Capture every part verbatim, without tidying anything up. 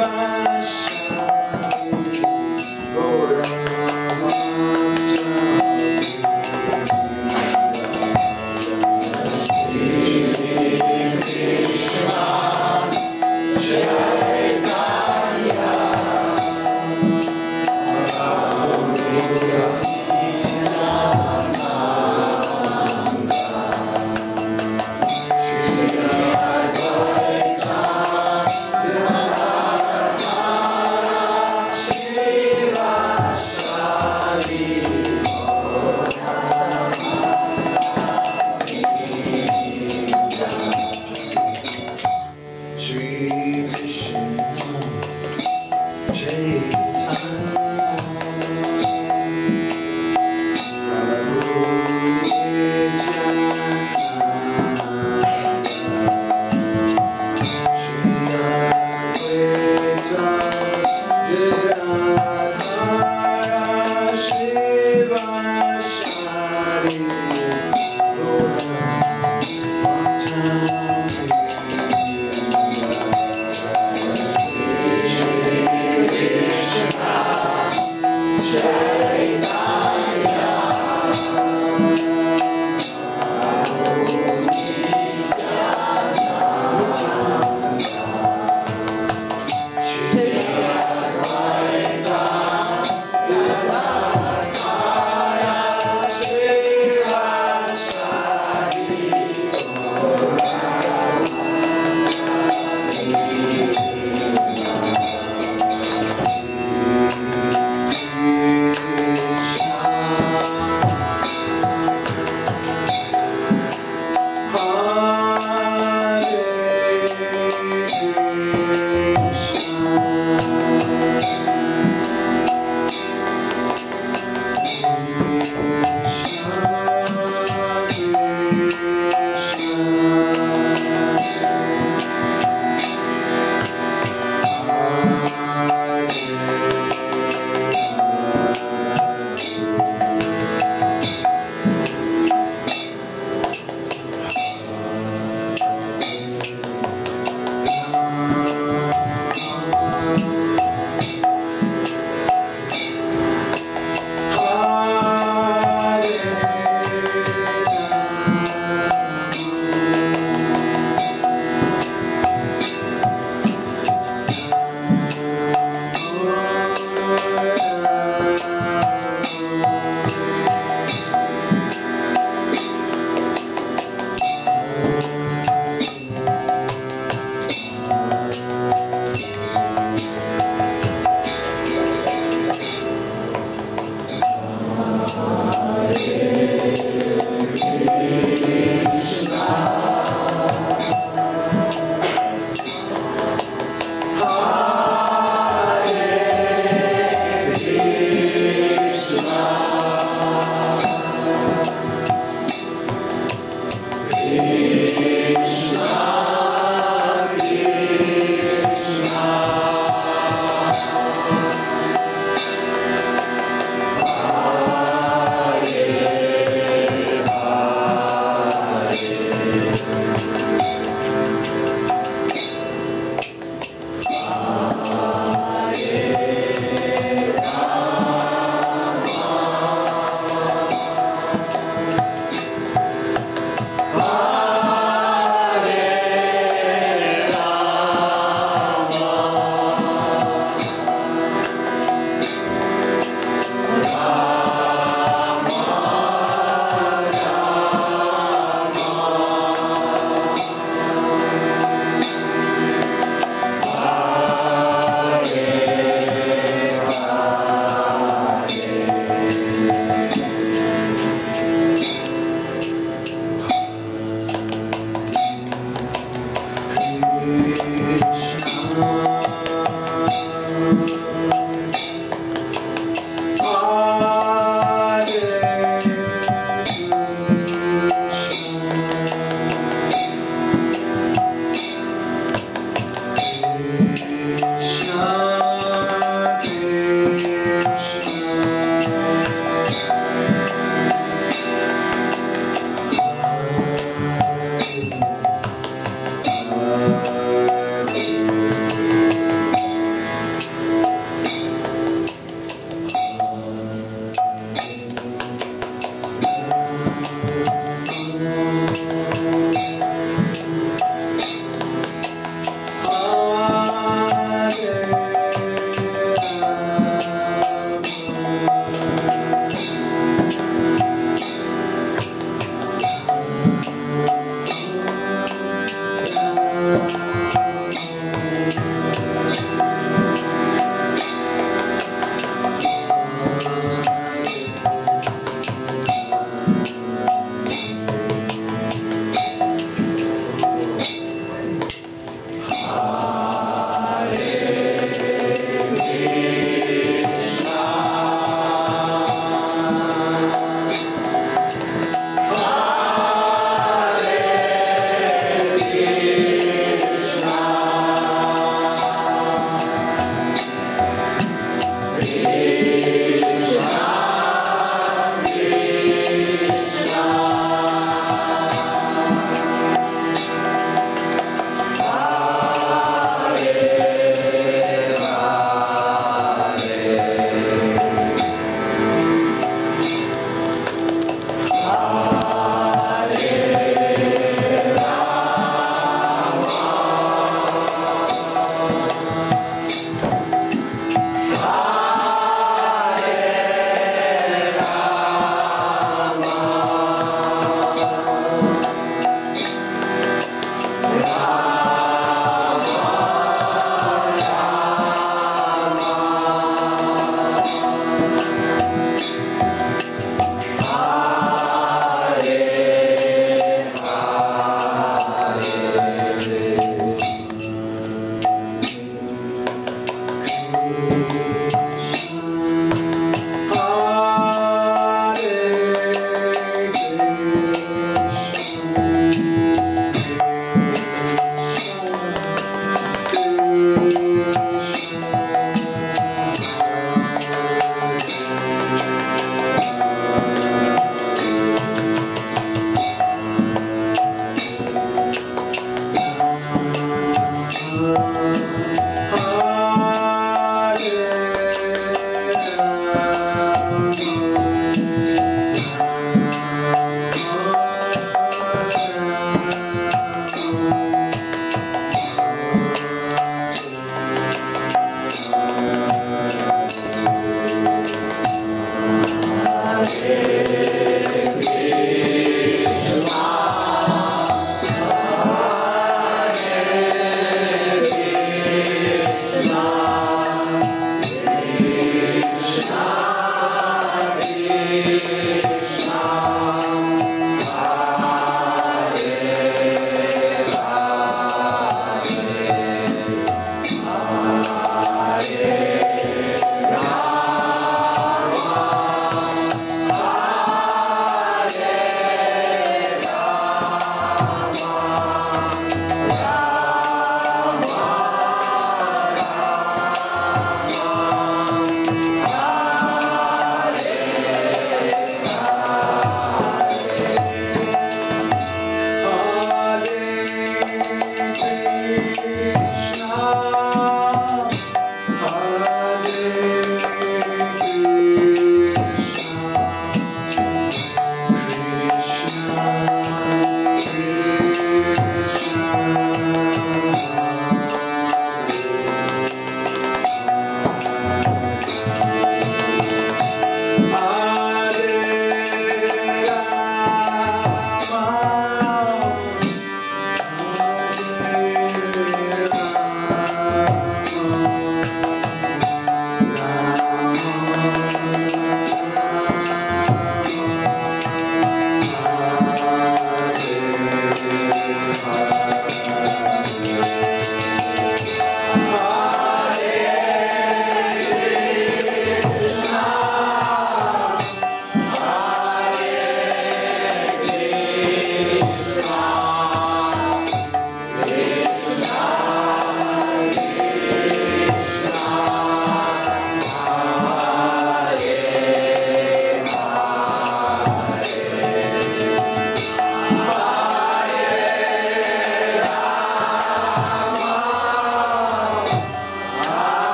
Shiva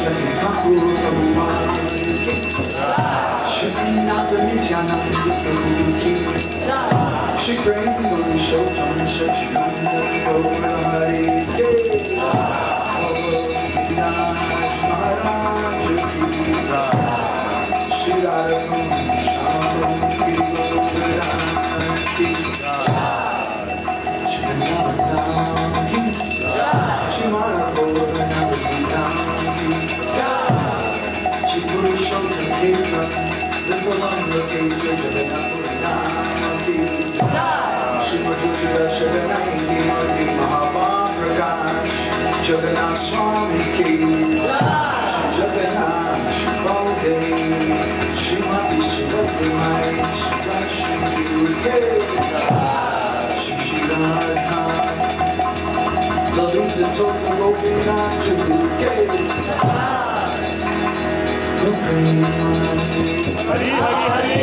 Saraswati Thakur Prabhupada ki Shri Nata Nityananda Prabhu ki Shri Prem Purushottam Satchidananda Gaura Hari ki Bhagavad Maharaj ki Shri Radha Krishna ki ki Shri Vrindavan ki Shri Madhava Purushottam Ketra, Vipulanga Ketra, Jagannath Ki, Srimati Shivanaiki Mati Mahaprakash, Jagannath Swami Ki, Jagannath Shivode, Srimati Shivati Mai, Shivashri Ki, Shri Radha, Lalita Tota Gopinath Ki, Hari Hari Hari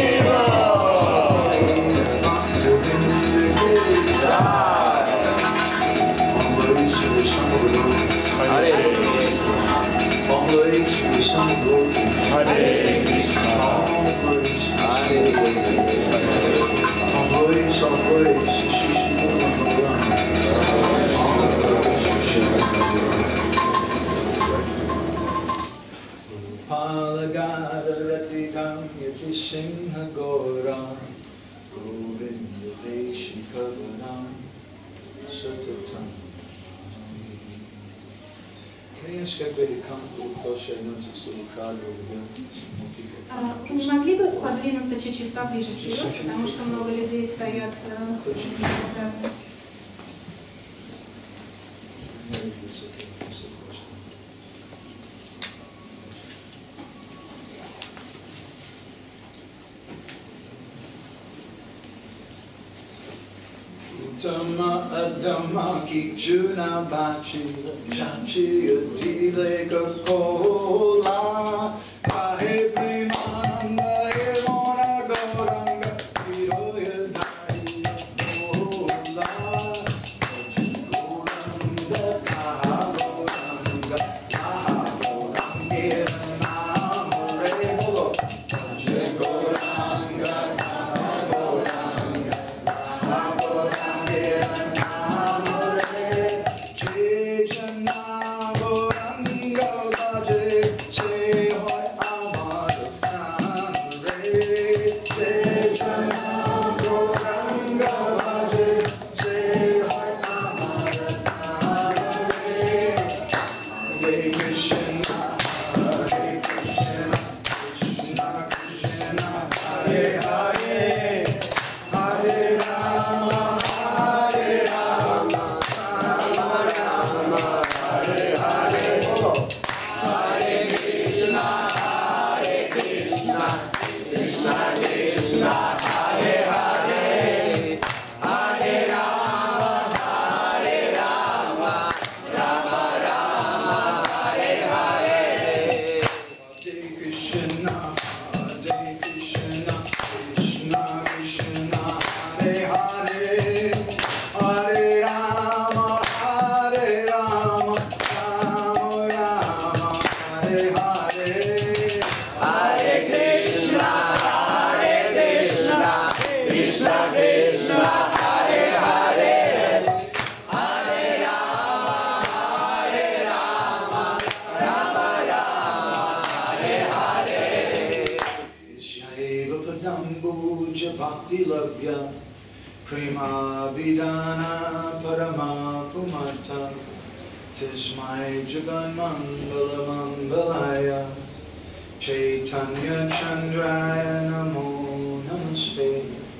Singha Gauram Govinda Deshi Kavanam Satatam. Can I ask everybody to come to the closer? I know there's this little crowd over here. Не могли бы подвинуться чуть-чуть поближе вперед, потому что много людей стоят. Uttama Adama Kikchuna Bachi Chachi Adile Kakola Kahe Primanda Elona Gauranga Hiroya Dari Kola Goranga Kaha Goranga Kaha Goranga Namore Bolo Goranga Kaha Goranga Kaha Bhakti Labhya Prema Vidana Parama Pumata Tismai Jagan Mangala Mangalaya Chaitanya Chandraya Namo Namaste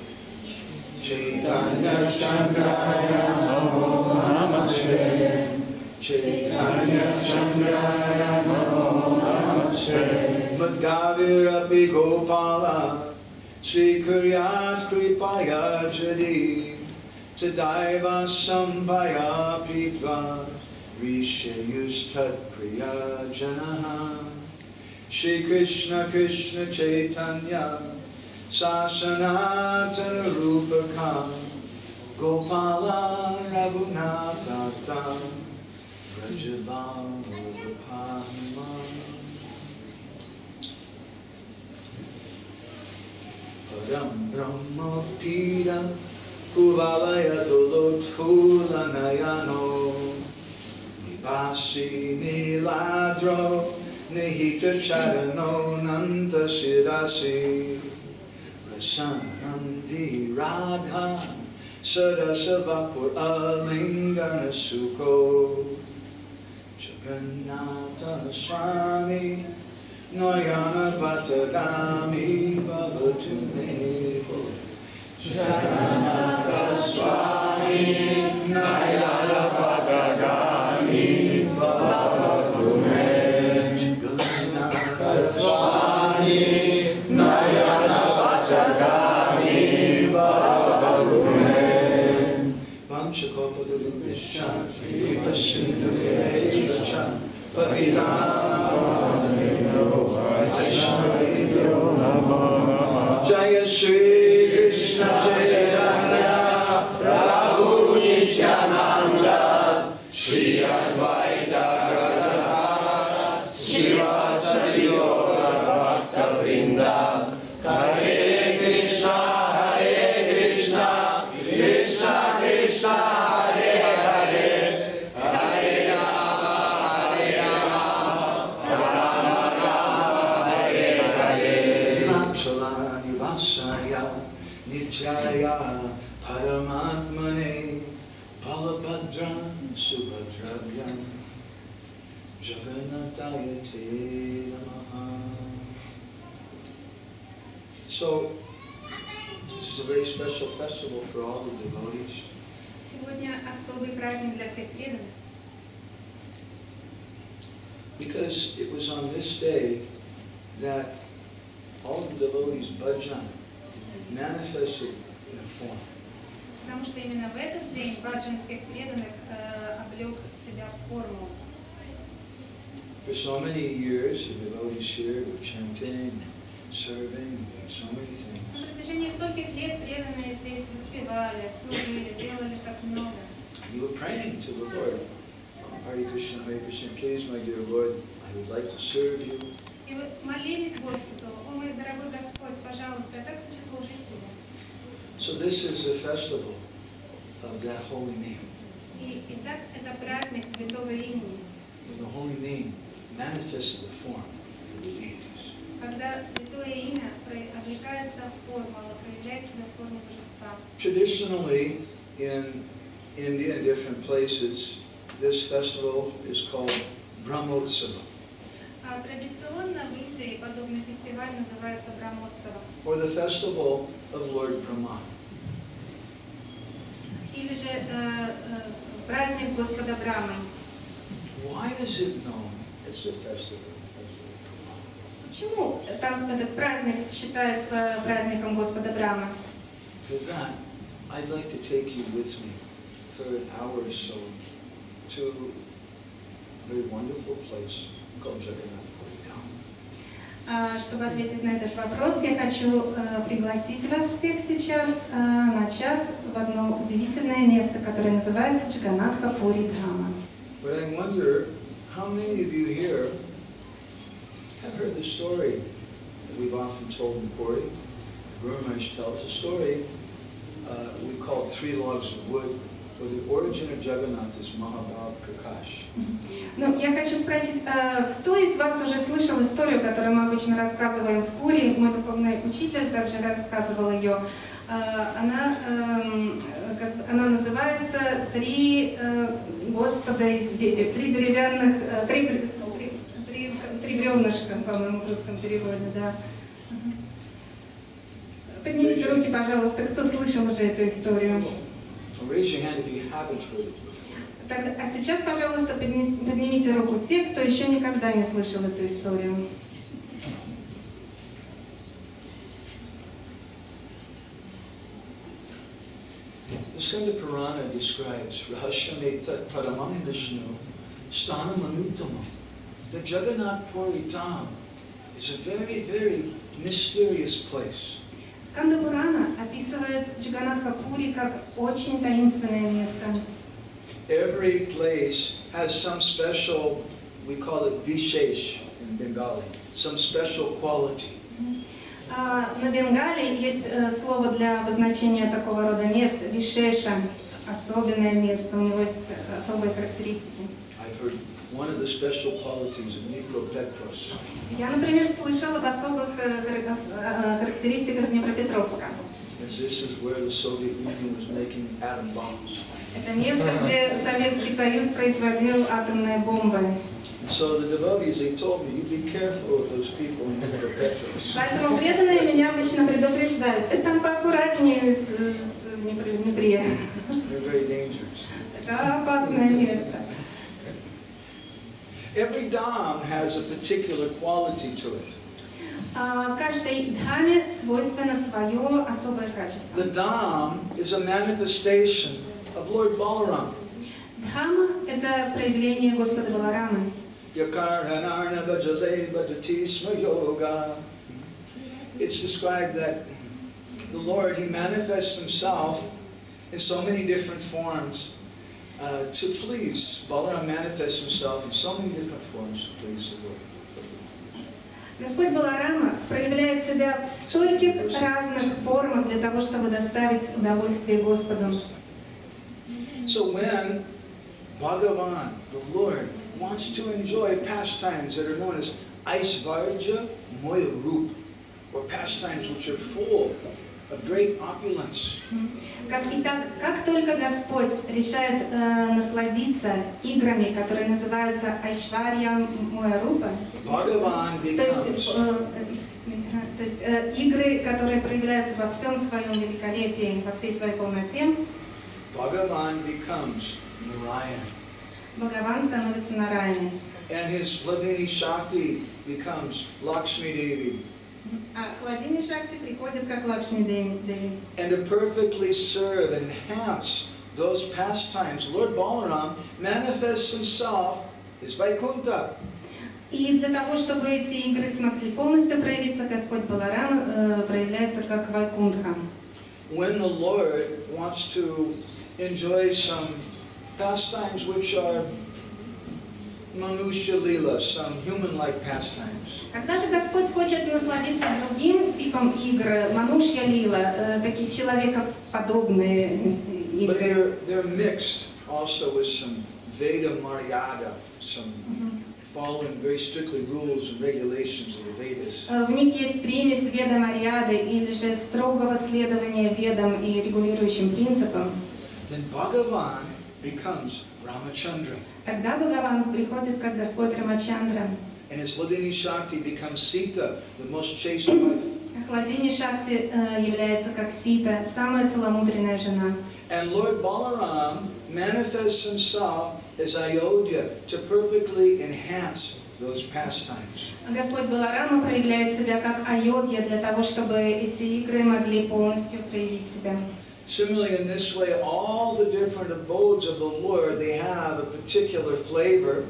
Chaitanya Chandraya Namo Namaste Chaitanya Chandraya Namo Namaste Madhavirapi Gopala Shri Kuryat Kripaya Jadi Tadaiva Sambhaya Pitva Rishayustat Priya Janaha Shri Krishna Krishna Chaitanya Sasanatana Rupaka Gopala Raghunatha Rajabama Param Brahma Pira Kuvalaya Dolot Fulanayano Nibasi Niladro Nihita Charano Nanda Shirasi Rasanandi Radha Sadasavapur Alingana Sukho Jagannatha Swami Nayana Bhattagami Bhavatu Me Jagannatha Swami Nayana Bhattagami Bhavatu Me Jagannatha Swami Nayana Bhattagami Bhavatu Me Vamshakopadurubhischa Vipasindhuvedvacha Patitanam Jaya Shri Krishna Chaitanya Prabhu Nityananda Shri Advaita Gadadhara Srivasadi Gaura Bhakta-vrinda Hare Krishna Hare Krishna Krishna Krishna Hare Hare Hare Rama Hare Rama Rama Rama Hare Hare Vamsalani Vasaya Nityaya Paramatmane Balabhadram Subhadravyam Jagannataya Te Namaha. So, this is a very special festival for all the devotees. Сегодня особый праздник для всех преданных. Because it was on this day that all the devotees' bhajan manifested in a form. Потому что именно в этот день баджан всех преданных э, облег себя в форму. For so many years, the devotees here were chanting, serving, doing so many things. На протяжении стольких лет преданные здесь воспевали, служили, делали так много. You were praying to the Lord. Hare Krishna, Hare Krishna, please, my dear Lord, I would like to serve you. И вы молились Господу: о мой дорогой Господь, пожалуйста, я так хочу служить Тебе. So this is a festival of that holy name. И итак, это праздник святого имени. And the holy name manifested the form of the deities. Когда святое имя облекается в форму, оно проявляет себя в форме божества. Traditionally, in India and different places, this festival is called Brahmotsava. А традиционно в Индии подобный фестиваль называется Брахмотсава. Or the festival of Lord Brahma. Или же э, э, праздник Господа Брамы. Why is it known as the festival of Lord Brahma? Почему там этот праздник считается праздником Господа Брамы? For that, I'd like to take you with me for an hour or so to a very wonderful place called Jagannath Puri Dham. Чтобы ответить на этот вопрос, я хочу э, пригласить вас всех сейчас э, на час в одно удивительное место, которое называется Джаганнатха Пури Дхама. But I wonder how many of you here have heard the story that we've often told in Puri. Guru Maharaj tells a story uh, we call Three Logs of Wood, where the origin of Jagannath is Mahabhav Prakash. Ну, я хочу спросить, кто из вас уже слышал историю, которую мы обычно рассказываем в Пури? Мой духовный учитель также рассказывал ее. Она, она называется «Три Господа из дерева», «Три деревянных», «Три, три, три, три бревнышка», по-моему, в русском переводе, да. Поднимите руки, пожалуйста, кто слышал уже эту историю. Raise your hand if you haven't heard it. Так, а сейчас, пожалуйста, поднимите руку те, кто еще никогда не слышал эту историю. The Skanda Purana describes Rahasya Etat Paramam Vishnu Sthanam Anuttamam. The Jagannath Puri Dham is a very, very mysterious place. Сканда Пурана описывает Джаганнатха Пури как очень таинственное место. every place has some special, we call it vishesh in Bengali, some special quality. А, на Бенгалии есть э, слово для обозначения такого рода мест, вишеша, особенное место, у него есть особые характеристики. I've heard one of the special qualities of Dnipropetrovsk. Я, например, слышала об особых э, хар- характеристиках Днепропетровска. As this is where the Soviet Union was making atom bombs. Это место, где Советский Союз производил атомные бомбы. So the devotees, they told me, you be careful with those people in Dnipropetrovsk. Поэтому преданные меня обычно предупреждают. Ты там поаккуратнее с, с Днепре. They're very dangerous. Это опасное место. Every dham has a particular quality to it. А, каждой дхаме свойственно свое особое качество. The dham is a manifestation of Lord Balaram. Дхама – это проявление Господа Баларамы. Yakaranarna bhajale bhajati sma yoga. It's described that the Lord, He manifests Himself in so many different forms uh, to please. Balaram manifests Himself in so many different forms to please the Lord. Господь Баларама проявляет себя в стольких разных формах для того, чтобы доставить удовольствие Господу. So when Bhagavan, the Lord, wants to enjoy pastimes that are known as Aisvarja Moya Rup, or pastimes which are full of great opulence. Как, итак, как только Господь решает э, насладиться играми, которые называются Айшварья Моя Рупа, Bhagavan то есть, becomes, э, excuse me, э, то есть э, игры, которые проявляются во всем своем великолепии, во всей своей полноте, Bhagavan becomes Narayan. Бхагаван становится Нараяной. And his Hladini Shakti becomes Lakshmi Devi. А Хладини Шакти приходит как Лакшми Деви. And to perfectly serve and enhance those pastimes, Lord Balaram manifests himself as Vaikuntha. И для того, чтобы эти игры смогли полностью проявиться, Господь Баларам э, проявляется как Вайкунтха. When the Lord wants to enjoy some pastimes which are Manusha Lila, some human-like pastimes. Когда же Господь хочет насладиться другим типом игр, Манушья Лила, э, такие человекоподобные But игры, they're, they're mixed also with some Veda Maryada, some following very strictly rules and regulations of the Vedas. э, в них есть примесь Веда Марьяды или же строгого следования Ведам и регулирующим принципам, Then Bhagavan becomes Ramachandra. тогда Бхагаван приходит как Господь Рамачандра. And his Hladini Shakti becomes Sita, the most chaste wife. Хладини Шакти э, является как Сита, самая целомудренная жена. And Lord Balaram manifests himself as Ayodhya to perfectly enhance those pastimes. Господь Баларама проявляет себя как Айодья для того, чтобы эти игры могли полностью проявить себя. Similarly, in this way, all the different abodes of the Lord, they have a particular flavor.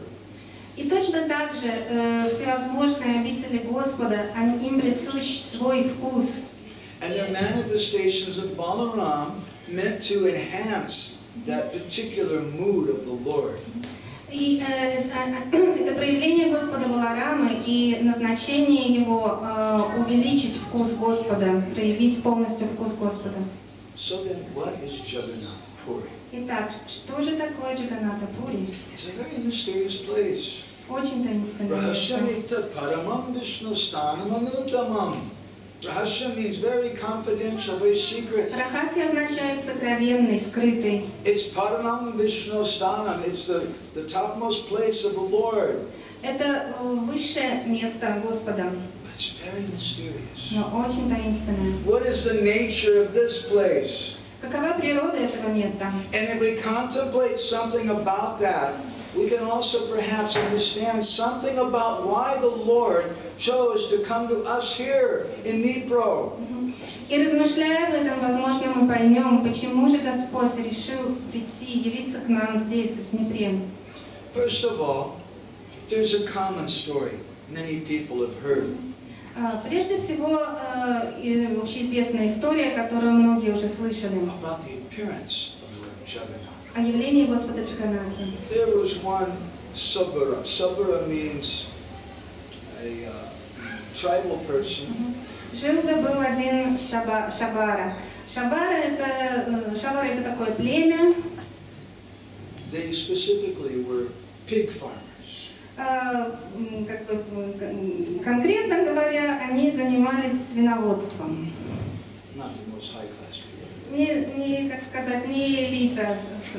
И точно так же э, всевозможные обители Господа, они, им присущ свой вкус. And they're manifestations of Balaram meant to enhance that particular mood of the Lord. И э, э, это проявление Господа Баларамы и назначение его э, увеличить вкус Господа, проявить полностью вкус Господа. So then, what is Jagannath Puri? Итак, что же такое Джаганната Пури? It's a very mysterious place. Очень таинственное место. Rahashamita Paramam Vishnu Stanam Anuttamam. Rahasya means very confidential, very secret. Рахаси означает сокровенный, скрытый. It's Paramam Vishnu Stanam. It's the, the topmost place of the Lord. Это э, высшее место Господа, But it's very mysterious. но очень таинственное. What is the nature of this place? Какова природа этого места? And if we contemplate something about that, we can also perhaps understand something about why the Lord chose to come to us here in Dnipro. И размышляя об этом, возможно, мы поймем, почему же Господь решил прийти, явиться к нам здесь, в Днепре. First of all, there's a common story many people have heard. А, Прежде всего, э, и общеизвестная история, которую многие уже слышали, About the appearance of Lord Jagannath. о явлении Господа Джаганнатхи. There was one Sabara. Sabara means a uh, tribal person. Жил-да был один шаба, Шабара. Шабара это, Шабара это такое племя. They specifically were pig farmers. Uh, как бы, конкретно говоря, они занимались свиноводством. Not the most high class people. Не, не, как сказать, не элита.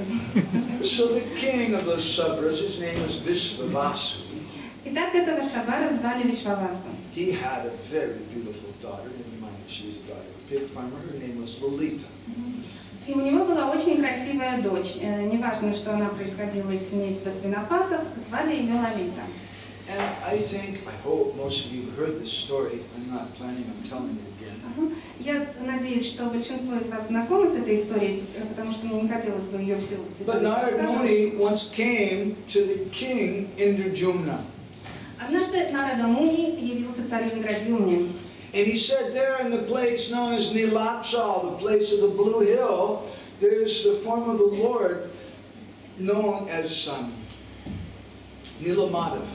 So the king of those Sabaras, his name was Vishvavasu. Итак, этого Шабара звали Вишвавасу. He had a very beautiful daughter. Never mind, she was a daughter of a pig farmer. Her name was Lalita. И у него была очень красивая дочь. Неважно, что она происходила из семейства свинопасов, звали ее Лалита. And I think, I hope most of you have heard this story. I'm not planning on telling it again. Я надеюсь, что большинство из вас знакомы с этой историей, потому что мне не хотелось бы ее всю But Narad Muni once came to the king Indrajumna. Однажды Нарада Муни явился царю Индрадьюмне. And he said there in the place known as Nilachal, the place of the blue hill, there's the form of the Lord known as um, Nilamadav.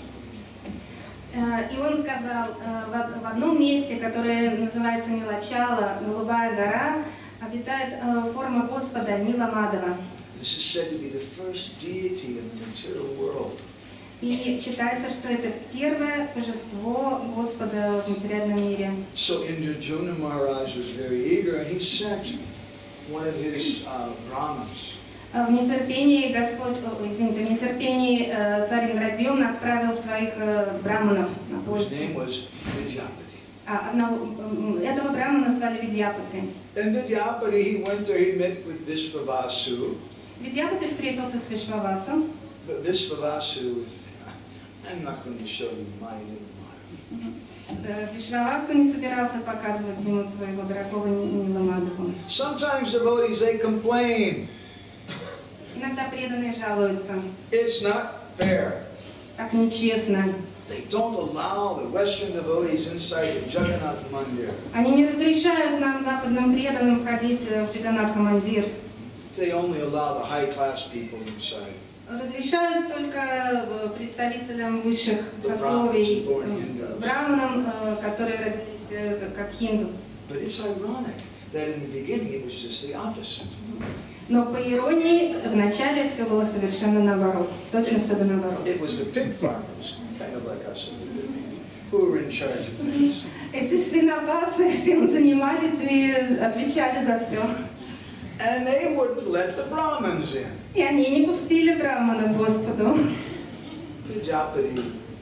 И он сказал, в одном месте, которое называется Нилачала, Голубая гора, обитает форма Господа Ниламадова. This is said to be the first deity in the material world. И считается, что это первое божество Господа в материальном мире. So Indrajumna Maharaj was very eager, and he sent one of his uh, Brahmins. В нетерпении Господь, извините, в нетерпении царь Индрадьюмна отправил своих браманов на поиск. His name was Vidyapati. А одного, этого брамана звали Видьяпати. And Vidyapati, he went there, he met with Vishvavasu. Видьяпати встретился с Вишвавасу. But Vishvavasu, I'm not going to show you my Nilamadav. Вишвавасу не собирался показывать ему своего дорогого Ниламадова. Sometimes devotees, they complain. Иногда преданные жалуются. It's not fair. Так нечестно. They don't allow the Western devotees inside the Jagannath Mandir. Они не разрешают нам, западным преданным, входить в Джаганнатха-мандир. They only allow the high-class people inside. Разрешают только представителям высших сословий, браманам, которые родились как хинду. But it's ironic that in the beginning it was just the opposite. Но по иронии, вначале все было совершенно наоборот, с точностью до наоборот. It was the pig farmers, kind of like us, who were in charge of things. Эти свинопасы всем занимались и отвечали за все. And they wouldn't let the Brahmins in. И они не пустили брамана к Господу. Vidyapati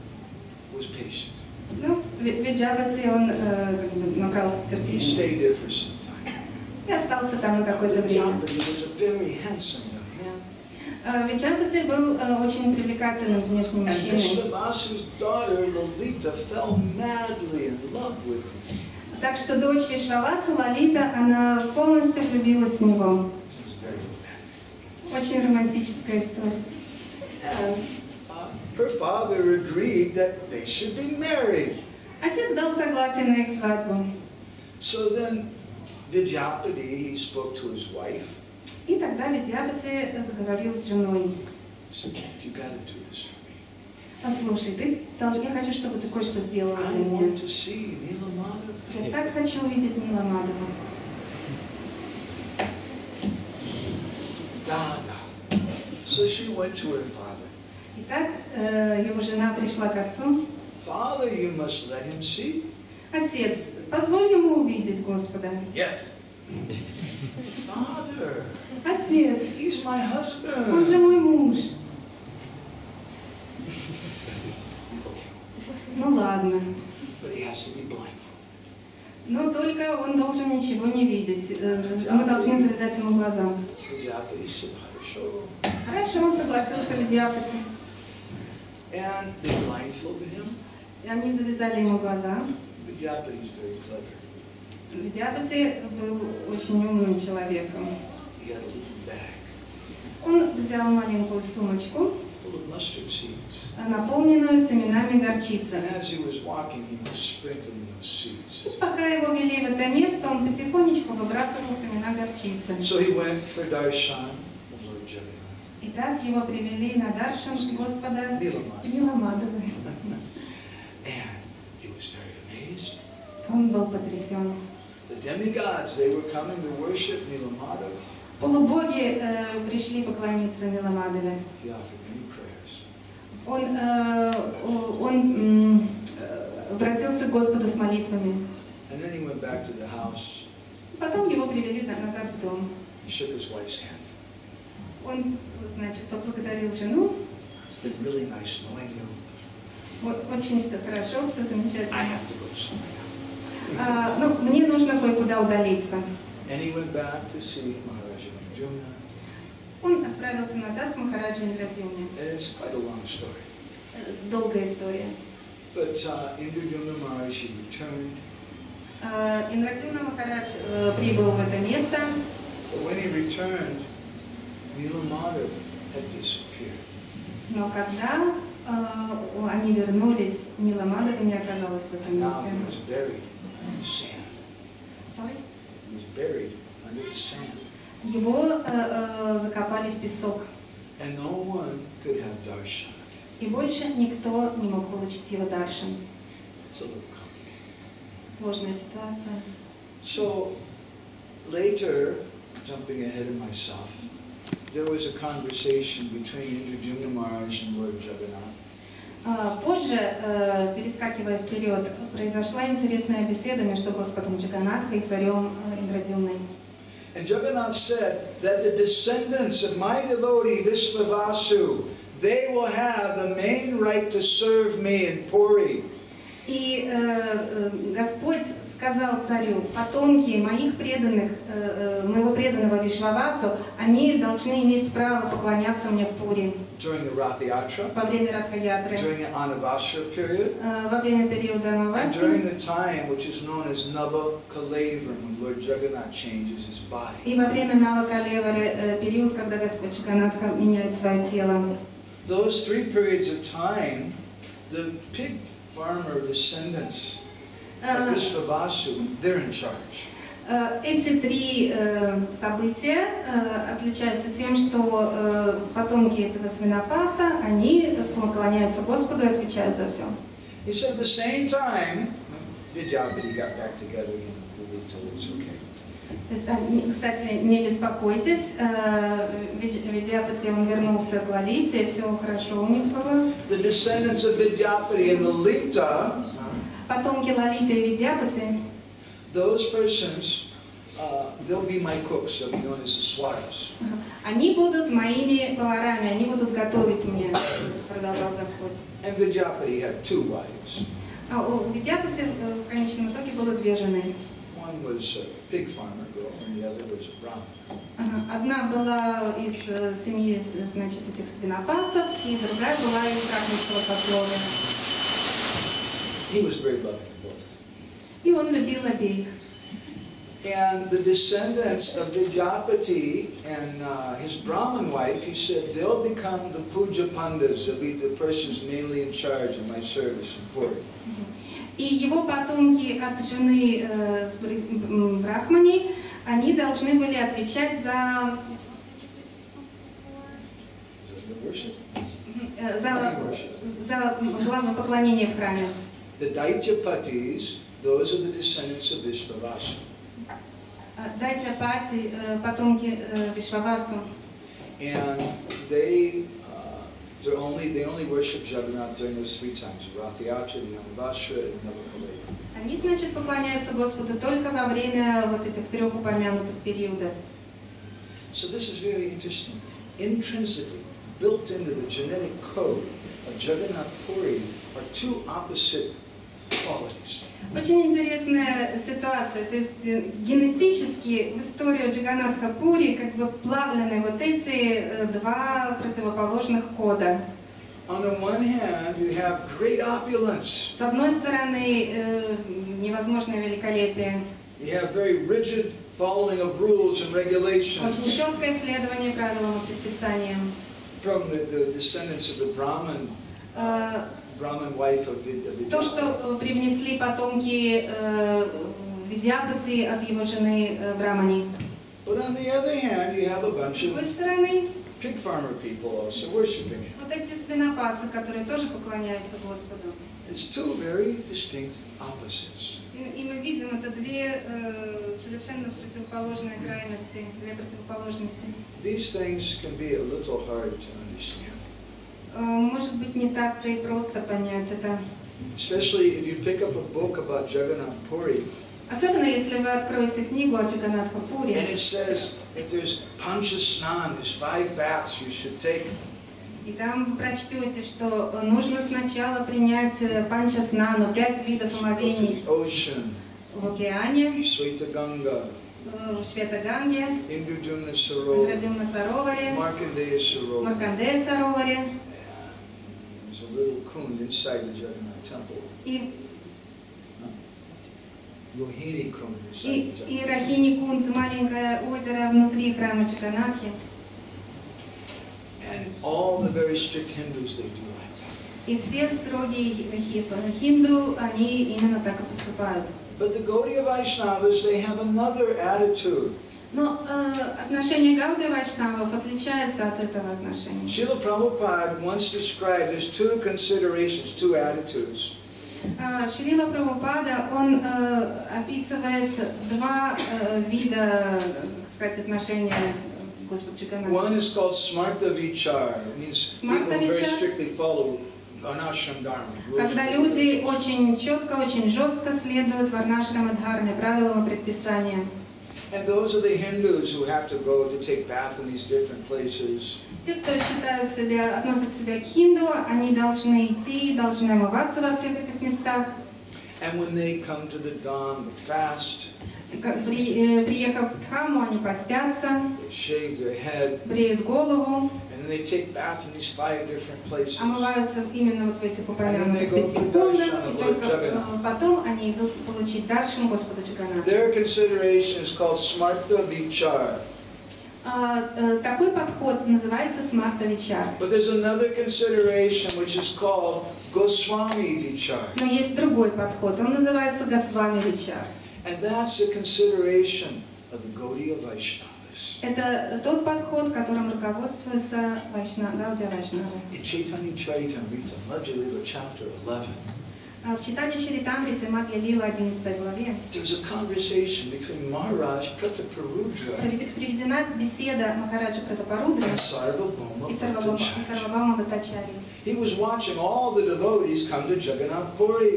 was patient. Ну, Виджапати, он как бы набрался He терпения. stayed there for some time. И остался там на какое-то время. Vidyapati was a very handsome young man. Виджапати был очень привлекательным внешним And мужчиной. Vishvavasu's daughter Lalita fell madly in love with him. Так что дочь Вишвавасу, Лалита, она полностью влюбилась в него. It was very romantic. Очень романтическая история. And uh, her father agreed that they should be married. Отец дал согласие на их свадьбу. So then Vidyapati, he spoke to his wife. И тогда Видьяпати заговорил с женой. He said, you got to do this for me. Послушай, ты долж... я хочу, чтобы ты кое-что сделала I для меня. want to see Nilamadav. Я так хочу увидеть Ниламадова. Da, da. So she went to her father. Итак, его жена пришла к отцу. Father, you must let him see. Отец, позволь ему увидеть Господа. Yet. Father, Отец, he's my он же husband. мой муж. Ну ладно. But he has to be blindfolded. Но только он должен ничего не видеть. Мы должны завязать ему глаза. Vidyapati said, "Хорошо." Хорошо, согласился Видьяпати. And they blindfolded him. И они завязали ему глаза. Vidyapati is very clever. Видьяпати был очень умным человеком. He had a little bag Он взял маленькую сумочку, full of mustard seeds. наполненную семенами горчицы. And as he was walking, he was sprinkling those seeds. Пока его вели в это место, он потихонечку выбрасывал семена горчицы. So he went for darshan of Lord Jagannath. Итак, его привели на Даршан Господа Ниламадова. And he was very amazed. Он был потрясен. The demigods, they were coming to worship Nilamadava. Полубоги э, пришли поклониться Ниламадове. He offered many prayers. Он, э, он э, обратился к Господу с молитвами. And then he went back to the house. Потом его привели назад в дом. He shook his wife's hand. Он, значит, поблагодарил жену. It's been really nice knowing you. Очень хорошо, все замечательно. I have to go somewhere now. А, ну, мне нужно кое-куда удалиться. And he went back to see Maharaja Indradyumna. Он отправился назад к Махараджа Индрадюмне. And it's quite a long story. Долгая история. But uh, Indradyumna Maharaj, he returned. Uh, Индрадюмна Махарадж uh, прибыл в это место. But when he returned, Nilamadava had disappeared. Но когда uh, они вернулись, Ниламадова не оказалось в этом Now месте. he was buried under the sand. Sorry? He was buried under the sand. Его uh, uh, закопали в песок. And no one could have darshan. И больше никто не мог получить его даршан. It's a little complicated. Сложная ситуация. So later, jumping ahead of myself, there was a conversation between Indradyumna Maharaj and Lord Jagannath. Uh, позже, uh, перескакивая вперед, произошла интересная беседа между Господом Джаганатхой и царем uh, Индрадюмной. And Jagannath said that the descendants of my devotee Vishvavasu, they will have the main right to serve me in Puri. И э, э, Господь сказал царю: потомки моих преданных, э, э, моего преданного Вишвавасу, они должны иметь право поклоняться мне в Пури. During the Rath Yatra, Во время Радха-ятры, during the Anavasra period, э, во время периода and Наваси, during the time which is known as Nava Kalevaram, when Lord Jagannath changes his body. и во время Навакалевары, э, период, когда Господь Джаганатха меняет свое тело. Those three periods of time, the pig farmer descendants of Э, Vishvavasu, they're in charge. э, Эти три э, события э, отличаются тем, что э, потомки этого свинопаса, они поклоняются Господу и отвечают за все. He said at the same time, Vidyapati got back together again, until it's okay. То есть, а, кстати, не беспокойтесь, э, Видя- Видяпати, он вернулся к Лалите, все хорошо у них было. The descendants of Vidyapati and Lalita, Потомки Лалиты и Видяпати, those persons, uh, they'll be my cooks, they'll be known as the swaras. они будут моими поварами, они будут готовить мне, продолжал Господь. And Vidyapati had two wives. А у Видяпати э, в конечном итоге было две жены. One was a pig farmer girl, and the other was a Brahmin. Ага. Одна была из э, семьи, значит, этих свинопасов, и другая была из брахманского сословия. He was very loving of both. И он любил обеих. And the descendants of Vidyapati and uh, his Brahmin wife, he said, they'll become the Puja Pandas. They'll be the persons mainly in charge of my service in Puri. И его потомки от жены э, с бри- м, Брахмани, они должны были отвечать за, The worship. э, за, за главное поклонение в храме. The Daityapatis, those are the descendants of Vishvavasu. Дайте Пати, э, потомки э, Вишвавасу. And they, uh, they're only, they only worship Jagannath during those three times, the Rath Yatra, the Anavasra, and Navakaleva. Они, значит, поклоняются Господу только во время вот этих трех упомянутых периодов. So this is very interesting. Intrinsically, built into the genetic code of Jagannath Puri are two opposite qualities. Очень интересная ситуация, то есть э, генетически в историю Джаганатха Пури как бы вплавлены вот эти э, два противоположных кода. On the one hand, you have great opulence. С одной стороны, э, невозможное великолепие, You have very rigid following of rules and regulations очень четкое следование правилам и предписаниям. from the, the descendants of the Brahmin, Э, Brahmin wife of Vid- of То, Vidyapati. что привнесли потомки э, Видяпати от его жены э, Брамани. But on the other hand, you have a С bunch другой of стороны, pig farmer people also worshiping him. Вот эти свинопасы, которые тоже поклоняются Господу. It's two very distinct opposites. И, и мы видим, это две э, совершенно противоположные крайности, две противоположности. These things can be a little hard to understand. Э, может быть, не так-то и просто понять это. Especially if you pick up a book about Jagannath Puri. Особенно, если вы откроете книгу о Джаганнатха Пури. And it says that there's Pancha Snan, there's five baths you should take. И там вы прочтете, что нужно сначала принять панча-снану, пять видов омовений в океане, в Шветаганге, Indradumna Sarovar, Индрадюмна Сароваре, Markandeya Sarovar. Маркандея Сароваре. There's a little kund inside the Jagannath temple. И, Rohini Kund inside и, the и Jagannath. Рахини Кунд, маленькое озеро внутри храма Джаганнатхи. And all the very strict Hindus, they do like that. И все строгие хинду, они именно так и поступают. But the Gaudiya Vaishnavas, they have another attitude. Но э, отношение Гаудия Вайшнавов отличается от этого отношения. Srila Prabhupada once described there's two considerations, two attitudes. Uh, Шрила Прабхупада, он э, описывает два э, вида, так сказать, отношения к Господу Джаганнатху. One is called Smarta Vichar. It means people who very strictly follow Varnashram Dharma. Когда люди очень четко, очень жестко следуют Варнашрама Дхарме, правилам и предписаниям. And those are the Hindus who have to go to take bath in these different places. Те, кто считают себя, относят себя к хинду, они должны идти, должны омываться во всех этих местах. And when they come to the Dham, they fast. При, э, приехав в Дхаму, они постятся, They shave their head, бреют голову, and they take bath in these five different places. омываются именно вот в этих упомянутых пяти кундах, и только потом они идут получить даршан Господа Джаганнатха. Their consideration is called Smarta Vichar. А, э, такой подход называется смарта вичар. But there's another consideration which is called Goswami Vichar. Но есть другой подход, он называется Госвами вичар. And that's the consideration of the Gaudiya Vaishnavas. Это тот подход, которым руководствуется Вайшна, Гаудия Вайшнава. In Chaitanya Charitamrita, Madhya Lila, chapter eleven, В читании Чаритамриты Мадья Лила одиннадцатой главе there's a conversation between Maharaj Prataparudra приведена беседа Махараджа Пратапарудра and Sarvabhauma и Bhattacharya. Сарвабхаума Бхаттачарьи. He was watching all the devotees come to Jagannath Puri.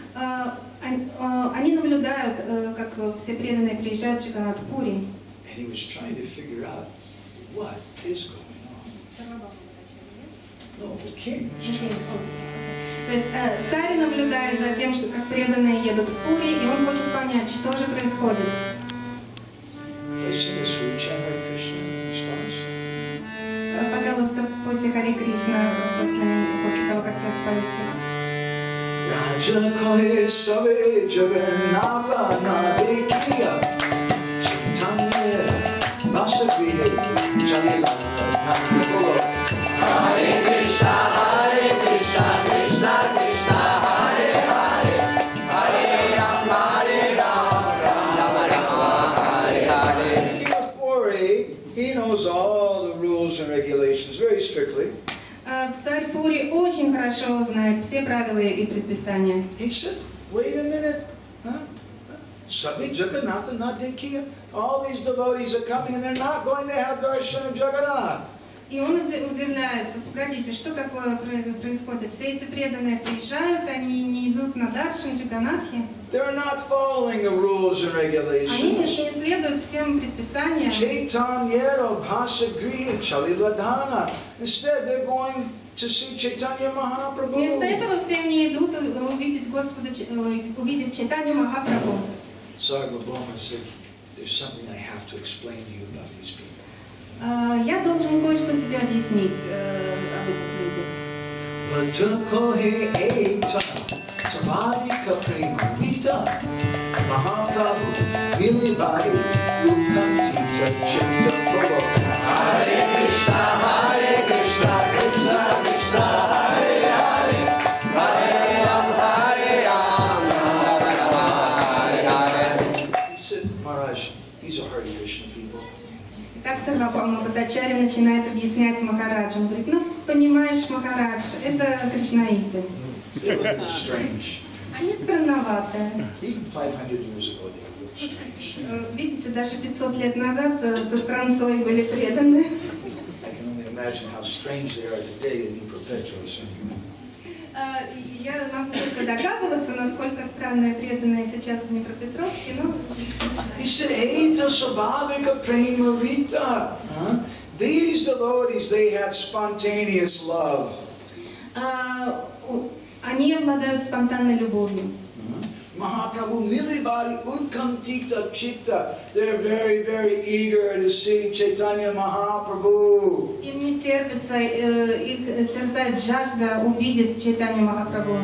Они наблюдают, как все преданные приезжают в Джаганнат Пури. And he was trying to figure out what is going on. No, the king was trying to figure out. То есть царь наблюдает за тем, что как преданные едут в Пури, и он хочет понять, что же происходит. Пожалуйста, пойте Харе Кришна после, после того, как я спою стих. Raja kohe sabe Jagannatha na dekhiya, Chaitanya vasagrihe chalila bolo. Hare Krishna, Hare Krishna, Krishna Krishna, Hare Hare, Hare Rama, Hare Rama, Rama Rama, Hare Hare. King of Puri, he knows all the rules and regulations very strictly. Царь Пури очень хорошо знает все правила и предписания. He said, wait a minute, huh? Sabi Jagannatha na dekhiya. All these devotees are coming and they're not going to have darshan of Jagannath. И он удивляется, погодите, что такое происходит? Все эти преданные приезжают, они не идут на даршан Джаганнатхи. They're not following the rules and regulations. Они не следуют всем предписаниям. Chaitanya Bhasagrihi Chaliladhana. Instead, they're going to see Chaitanya Mahaprabhu. Вместо этого все они идут увидеть Господа, увидеть Чайтанью Махапрабху. Sarvabhauma said, there's something I have to explain to you about these people. Я должен кое-что тебе объяснить об этих людях. Bhattakohe Eita Savadika Prema Vita Mahaprabhu Vilivai Rukantita Chitta Prabhu. Hare Krishna, Hare Krishna, Krishna Krishna, Hare Hare, Hare Rama, Hare Rama, Rama Rama, Hare Hare. He said, Maharaj, these are Hare Krishna people. Так Сарвабхаума Бхагавама Бхаттачарья начинает объяснять Махараджу. Он говорит, ну, понимаешь, Махарадж, это кришнаиты. They're a little strange. Они странноватые. Even five hundred years ago, they were a little strange. Э, Видите, даже пятьсот лет назад э, со странцой были преданы. I can only imagine how strange they are today in New Perpetuals. Э, Я могу только догадываться, насколько странные преданные сейчас в Днепропетровске, но... He said, Eita Svabhavika Prema Rita. Huh? These devotees, they had spontaneous love. А, у- Они обладают спонтанной любовью. Mahaprabhu Milibari Utkam Tikta Chitta. They're very, very eager to see Chaitanya Mahaprabhu. Им не терпится, э, их терзает жажда увидеть Чайтанью Махапрабху.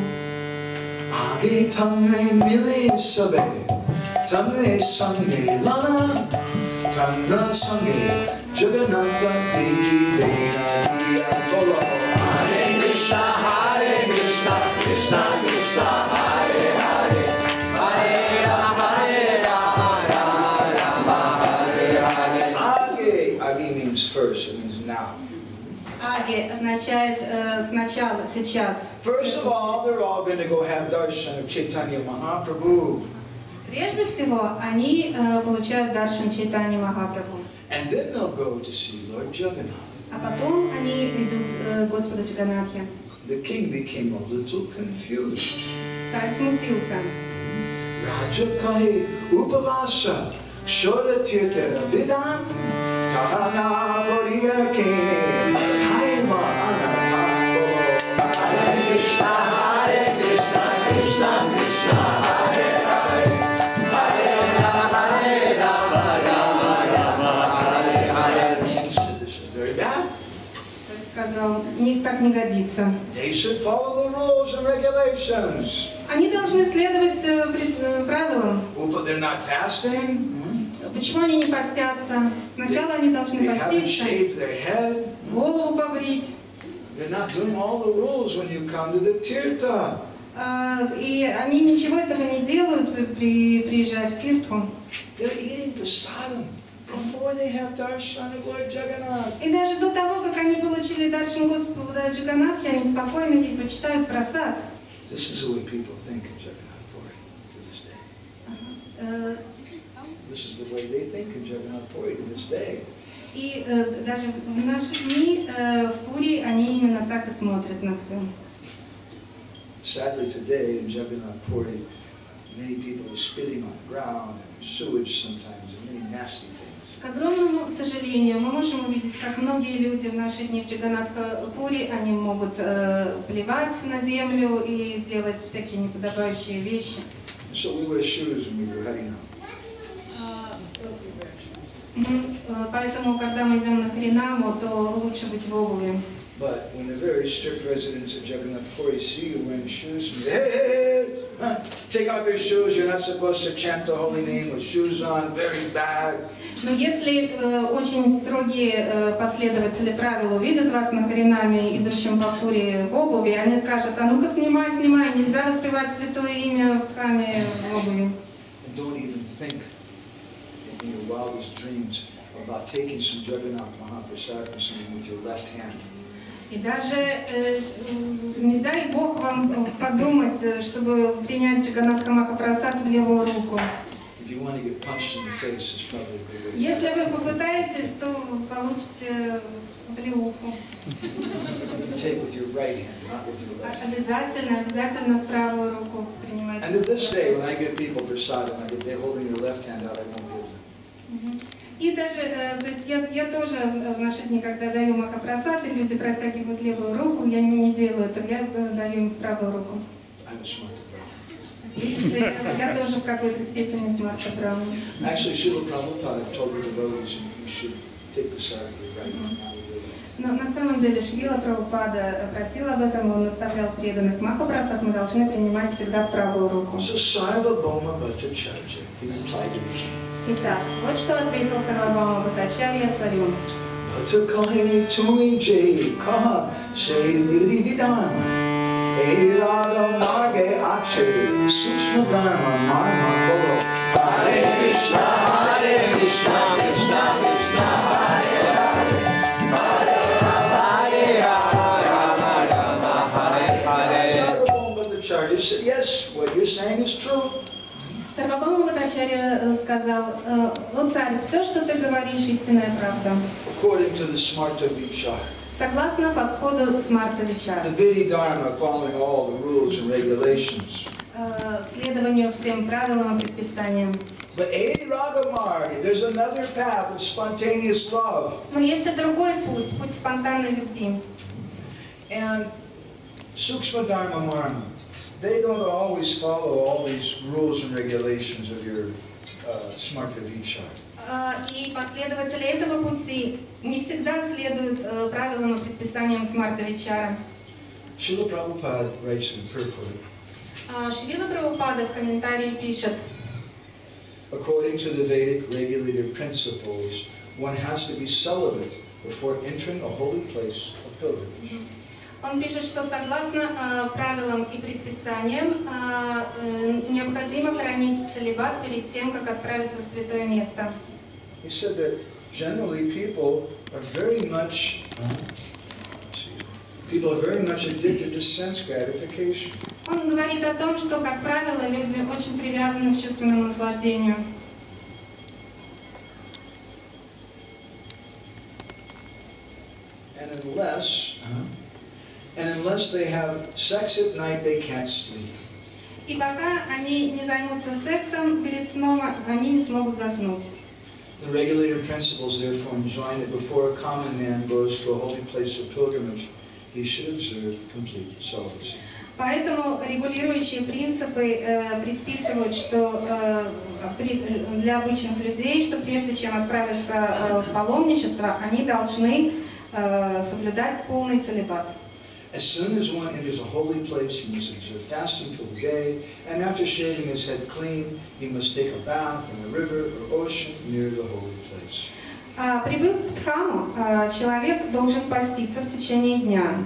Age tamne mili sabe, tamne sange lana, tamna sange Jagannatha Devi Vena Diya Bolo. Hare Krishna, Hare Krishna, Krishna Krishna, Hare Hare, Hare Rama, Hare Rama, Rama Hare Hare. Age, Age means first, it means now. Аги означает э, сначала, сейчас. First of all, they're all going to go have darshan of Chaitanya Mahaprabhu. Прежде всего, они э, получают даршан Чайтаньи Махапрабху. And then they'll go to see Lord Jagannath. А потом они идут э, к Господу Джаганатхе. The king became a little confused. Царь смутился. Raja kahi upavasa kshora tirtha vidan kahana poriya kene kaima anapapolo. Hare Krishna, Hare Krishna, Krishna Krishna, Hare Hare, Hare Rama, Hare Rama, Rama Rama, Hare Hare. The king said, this is very bad. Царь сказал, не, так не годится. They should follow the rules and regulations. Они должны следовать э, пред- э, правилам. But they're not fasting. Почему они не постятся? Сначала они должны They haven't поститься, shaved their head. голову побрить. They're not doing all the rules when you come to the tirtha. А, И они ничего этого не делают, при- при- приезжая в Тиртху. They're eating prasadam before they have darshan of Lord Jagannath. И даже до того, как они получили даршан Господа Джаганатхи, они спокойно и почитают прасад. This is the way people think of Jagannath Puri to this day. Э, This is the way they think of Jagannath Puri to this day. И э, даже в наши дни э, в Пури они именно так и смотрят на все. Sadly today in Jagannath Puri, many people are spitting on the ground and sewage sometimes and many nasty things. К огромному сожалению, мы можем увидеть, как многие люди в наши дни в Джаганнатх-Пури, они могут э, плевать на землю и делать всякие неподобающие вещи. So we wear shoes when we do Harinam. Мгм. Э, Поэтому, когда мы идем на Харинаму, то лучше быть в обуви. But when the very strict residents of Jagannath Puri see you wearing shoes, and they, hey, hey, hey, huh, take off your shoes, you're not supposed to chant the holy name with shoes on, very bad. Но если э, очень строгие э, последователи правил увидят вас на Харинаме, идущем по Пури в обуви, они скажут, а ну-ка снимай, снимай, нельзя воспевать святое имя в Дхаме в обуви. And don't even think in your wildest dreams about taking some Jagannath Mahaprasad from someone with your left hand. И даже э, не дай Бог вам подумать, э, чтобы принять Джаганатха Махапрасад в левую руку. If you want to get punched in the face, it's probably a good way. Если вы попытаетесь, то получите плеуху. Take with your right hand, not with your left. Обязательно, обязательно в правую руку принимайте. And to this day, when I give people prasadam, I get they're holding their left hand out, I won't give them. Мгм. И даже, э, то есть я, я тоже в наши дни, когда даю Махапрасад, и люди протягивают левую руку, я не, не делаю это, я э, даю им правую руку. I'm a smart brahman. Видите, я, я тоже в какой-то степени смарта Брахман. Actually, Srila Prabhupada told the devotees you should take prasadam with your right hand, not with your left. Но на самом деле Шрила Прабхупада просил об этом, он наставлял преданных Махапрасад, мы должны принимать всегда в правую руку. So Sarva Bhoma Bhattacharya, he replied to the king. Итак, вот что ответил Сарвабхаума Бхаттачарья царю. Bhatta kahe tumi jai kaha say vidi vidan. E raga marge ache sukshma dharma marma kolo. Hare Krishna, Hare Krishna, Krishna Krishna, Hare Hare. Bhattacharya said, yes, what you're saying is true. Сарвабхаума Бхаттачарья сказал: «О царь, все, что ты говоришь, истинная правда». According to the Smarta Vichara. Согласно подходу Смарта Вичара. The Vedic Dharma, following all the rules and regulations. Следованию всем правилам и предписаниям. But Adi Raga Marga, there's another path of spontaneous love. Но есть и другой путь, путь спонтанной любви. And Sukshma Dharma Marma, they don't always follow all these rules and regulations of your uh, Smarta Vichara. И последователи этого пути не всегда следуют правилам и предписаниям Смарта Вичара. Srila Prabhupada writes in purport. Шрила Прабхупада в комментарии пишет: According to the Vedic regulative principles, one has to be celibate before entering a holy place of pilgrimage. Он пишет, что согласно правилам и предписаниям необходимо хранить целибат перед тем, как отправиться в святое место. He said that generally people are very much people are very much addicted to sense gratification. Он говорит о том, что, как правило, люди очень привязаны к чувственному наслаждению. And unless and unless they have sex at night, they can't sleep. И пока они не займутся сексом перед сном, они не смогут заснуть. The regulative principles therefore enjoin that before a common man goes to a holy place of pilgrimage, he should observe complete celibacy. Поэтому регулирующие принципы э, предписывают, что э, при, для обычных людей, что прежде чем отправиться э, в паломничество, они должны э, соблюдать полный целибат. As soon as one enters a holy place, he must observe fasting for the day, and after shaving his head clean, he must take a bath in a river or ocean near the holy place. А, прибыв в Дхамму, а, человек должен поститься в течение дня.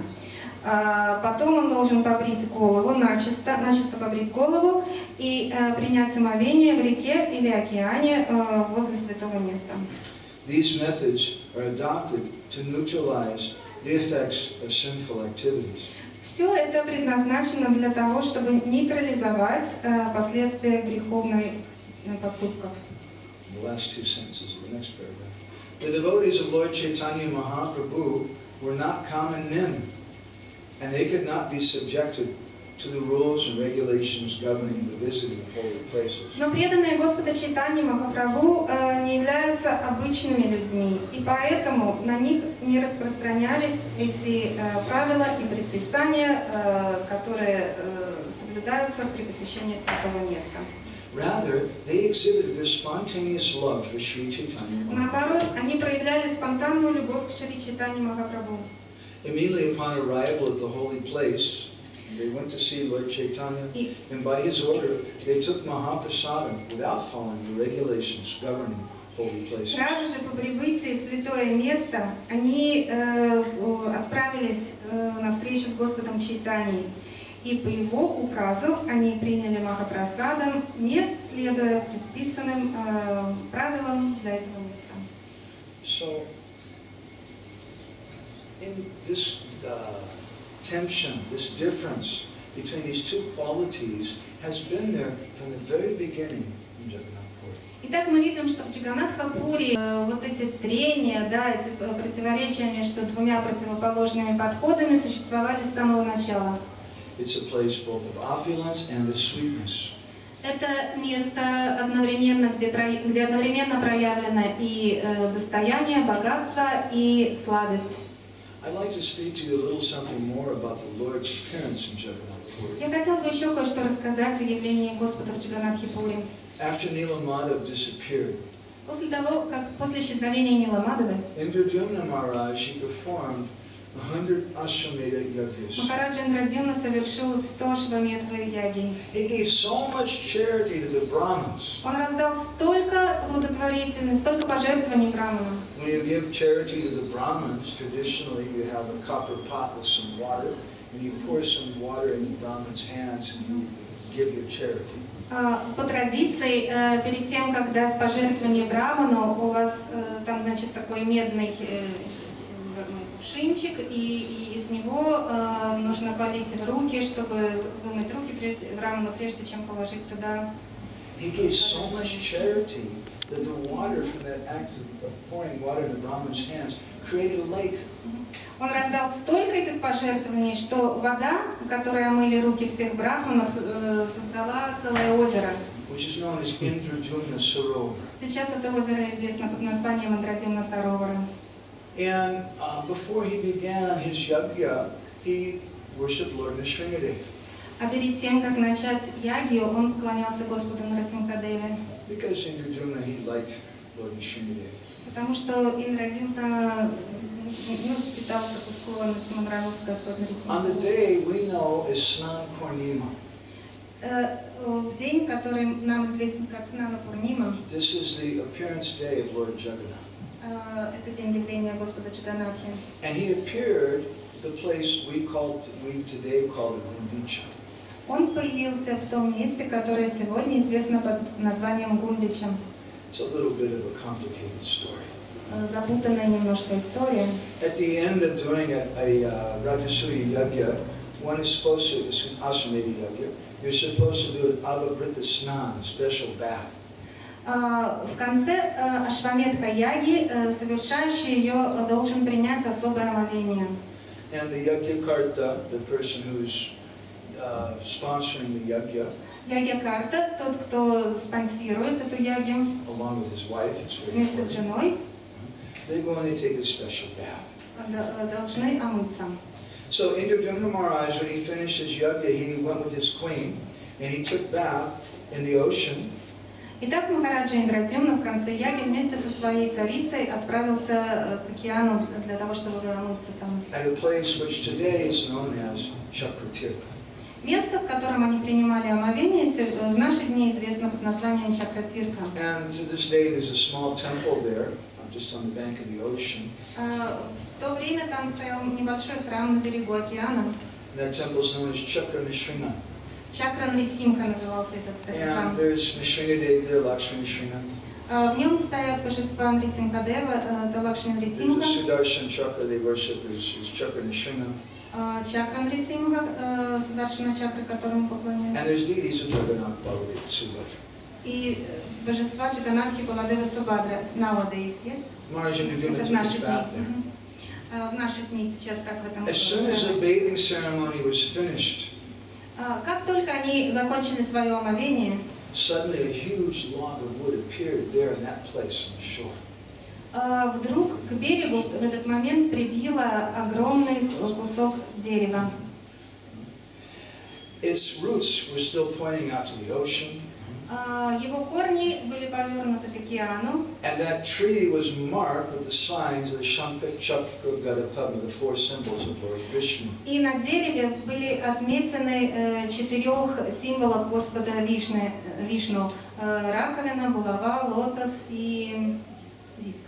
А, потом он должен побрить голову, начисто, начисто побрить голову и а, принять омовение в реке или океане а, возле святого места. These methods are adopted to neutralize the effects of sinful activities. Все это предназначено для того, чтобы нейтрализовать а, последствия греховных поступков. The last two sentences of the next paragraph. The devotees of Lord Chaitanya Mahaprabhu were not common men, and they could not be subjected to the rules and regulations governing the visiting of holy places. Но преданные Господа Чайтаньи Махапрабху э, не являются обычными людьми, и поэтому на них не распространялись эти э, правила и предписания, э, которые э, соблюдаются при посещении святого места. Rather, they exhibited their spontaneous love for Sri Chaitanya Mahaprabhu. Наоборот, они проявляли спонтанную любовь к Шри Чайтаньи Махапрабху. Immediately upon arrival at the holy place, they went to see Lord Chaitanya, and by his order, they took Mahaprasadam without following the regulations governing holy places. Сразу же по прибытии в святое место они э, отправились э, на встречу с Господом Чайтаньей. И по его указу они приняли Махапрасадам, не следуя предписанным э, правилам для этого места. So, in this uh, tension, this difference between these two qualities has been there from the very beginning in Jagannath Puri. Итак, мы видим, что в Джаганнатха-пури э, вот эти трения, да, эти противоречия между двумя противоположными подходами существовали с самого начала. It's a place both of opulence and of sweetness. Это место одновременно, где, где одновременно проявлено и э, достояние, богатство и сладость. I'd like to speak to you a little something more about the Lord's appearance in Jagannath Puri. Я хотел бы еще кое-что рассказать о явлении Господа в Джаганнатхе-пури. After Nila Madhav disappeared, После того, как после исчезновения Нила Мадхавы, Indradyumna Maharaj, he performed a hundred Ashwamedha yajnas. Махараджа Индрадьюмна совершил сто Ашвамедховых ягий. He gave so much charity to the Brahmins. Он раздал столько благотворительности, столько пожертвований браманам. When you give charity to the Brahmins, traditionally you have a copper pot with some water, and you pour some water in the Brahmin's hands and you give your charity. По традиции, перед тем, как дать пожертвование браману, у вас там, значит, такой медный кувшинчик, и, и из через него э, нужно полить в руки, чтобы вымыть руки прежде, в рану, прежде чем положить туда. He gave so much charity that the water from that act of pouring water in the Brahman's hands created a lake. Он раздал столько этих пожертвований, что вода, которой омыли руки всех брахманов, э, создала целое озеро. Which is known as Indradyumna Sarovar. Сейчас это озеро известно под названием Индрадюмна Саровара. And uh, before he began his yajna, he worshipped Lord Nrsimhadev. А перед тем, как начать ягью, он поклонялся Господу Нарасимхадеве. Because Indradyumna, he liked Lord Nrsimhadev. Потому что Индрадюмна ну, питал такую склонность, ему нравился Господь On the Нарасимхадев. day we know as Snan Purnima, В день, который нам известен как Снана Пурнима, this is the appearance day of Lord Jagannath. это день явления Господа Джаганатхи. And he appeared the place we call we today call the Gundicha. Он появился в том месте, которое сегодня известно под названием Гундича. It's a little bit of a complicated story. Запутанная немножко история. At the end of doing a, a uh, Rajasuya Yajna, one is supposed to, it's an Aswamedha Yajna, you're supposed to do an Avabrita Snan, a special bath. В конце Ашвамедха яги совершающий ее должен принять особое омовение. And the Yajnakarta, the person who's uh, sponsoring the yajna, Ягьякарта, тот, кто спонсирует эту ягью, along with his wife, it's very вместе с important, женой, they're going to take a special bath. должны омыться. So Indradyumna Maharaj, when he finished his yajna, he went with his queen and he took bath in the ocean. Итак, Махараджа Индрадюмна в конце яги вместе со своей царицей отправился к океану для того, чтобы омыться там. At a place which today is known as Chakratirtha. Место, в котором они принимали омовение, в наши дни известно под названием Чакратиртха. And to this day there's a small temple there, just on the bank of the ocean. В то время там стоял небольшой храм на берегу океана. That temple is known as Chakra Nrsimha. Чакра Нрисимха назывался этот храм. And there's Nrsimhadev there, Lakshmi Nrsimha. В нем стоят божества Нрисимхадева, это Лакшми There's Нрисимха. the Sudarshan Chakra they worship is, is Chakra Nrsimha. Чакра Нрисимха, Сударшина чакра, которому поклоняются. And there's deities of Jagannath, Baladeva, Subhadra. И божества Джаганатхи, Баладева, Субхадра, nowadays, yes? Maharaj Indradyumna Это в took наши his дни. bath there. Мгм. В наши дни сейчас так в этом. As soon as the bathing ceremony was finished, Как только они закончили свое омовение, suddenly a huge log of wood appeared there in that place on the shore. вдруг к берегу в этот момент прибило огромный кусок дерева. Its roots were still pointing out to the ocean. Его корни были повернуты к океану. And that tree was marked with the signs of the Shankha, Chakra, Gada, Padma, the four symbols of Lord Vishnu. И на дереве были отметены четырех символов Господа Вишны, Вишну: раковина, булава, лотос и диск.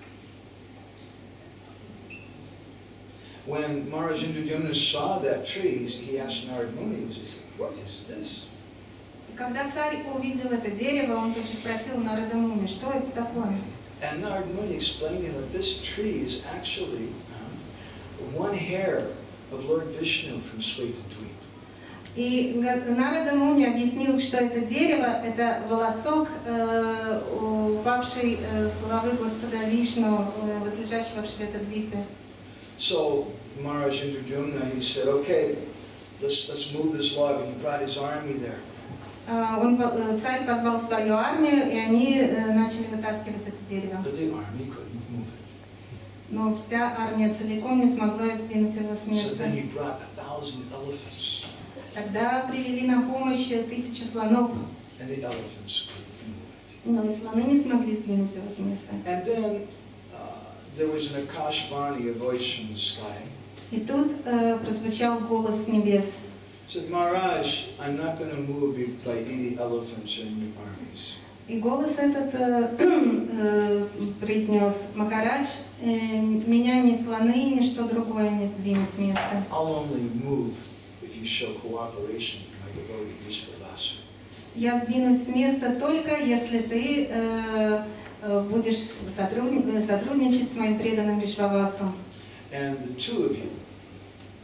When Maharaj Indradyumna saw that tree, he asked Narad Muni, he said, "What is this?" Когда царь увидел это дерево, он тут же спросил Нарада Муни, что это такое? And Narad Muni explained to him that this tree is actually uh, one hair of Lord Vishnu from Svetadweep. И Нарада Муни объяснил, что это дерево, это волосок, э, упавший э, с головы Господа Вишну, э, возлежащего в Шветадвипе. So Maharaj Indradyumna, he said, "Okay, let's let's move this log," and he brought his army there. Он, царь позвал свою армию, и они начали вытаскивать это дерево. But the army couldn't move it. Но вся армия целиком не смогла сдвинуть его с So места. then he brought a thousand elephants, Тогда привели на помощь тысячу слонов, and the elephants couldn't move it. но и слоны не смогли сдвинуть его с места. And then uh, there was an Akashvani, a voice from the sky. И тут э, прозвучал голос с небес. Said, "Maharaj, I'm not going to move you by any elephants or any armies. И голос этот э, э, произнес: Махарадж, э, меня ни слоны, ни что другое не сдвинет с места. I'll only move if you show cooperation with my devotee Vishvadasa." Я сдвинусь с места только если ты э, э, будешь сотрудни- сотрудничать с моим преданным Вишвавасом. And the two of you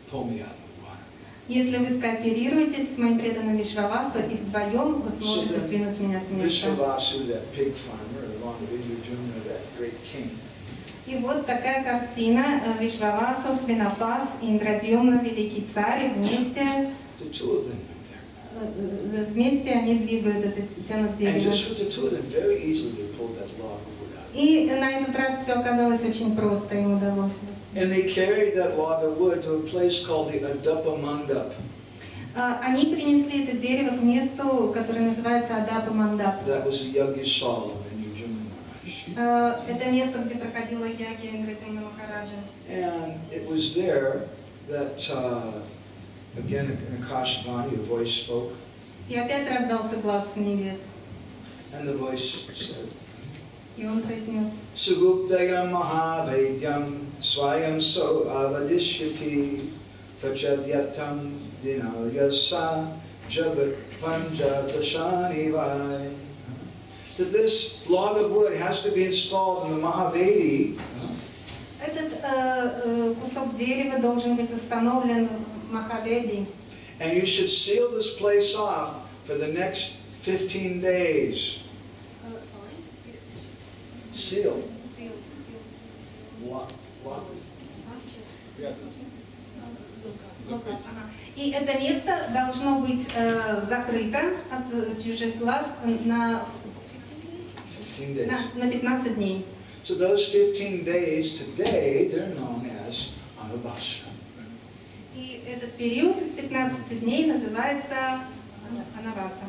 pull me out of the water. Если вы скооперируетесь с моим преданным Вишвавасу, и вдвоем вы сможете сдвинуть меня с места. Vishwavasu, that pig farmer, along with Indradumna, that great king. И вот такая картина: Вишвавасу, свинопас, Индрадьюмна, великий царь, вместе, The two of them went there. вместе они двигают это, тянут And дерево. just with the two of them, very easily they pulled that log of wood out. И на этот раз все оказалось очень просто, им удалось. And they carried that log of wood to a place called the Adapa Mandap. Они принесли это дерево к месту, которое называется Адапа Мандап. That was the Yajnasala in Indradumna Maharaj. Это место, где проходила ягья Индрадьюмна Махараджа. And it was there that, uh, again, in Akashvani, a voice spoke. И опять раздался глаз с небес. And the voice said, И он произнес: Suguptayam Mahavedyam Swayam So Avadishyati Pachadyatam Dinalyasa Jabat Panja Prashani Vai. That this log of wood has to be installed in the Mahavedi. Этот э, э, кусок дерева должен быть установлен в Махаведи. And you should seal this place off for the next fifteen days. Seal. Lock. Lock. И это место должно быть э, закрыто от чужих глаз на, fifteen days. на, на пятнадцать дней. So those fifteen days today, they're known as Anubhasra. И этот период из пятнадцати дней называется Анаваса.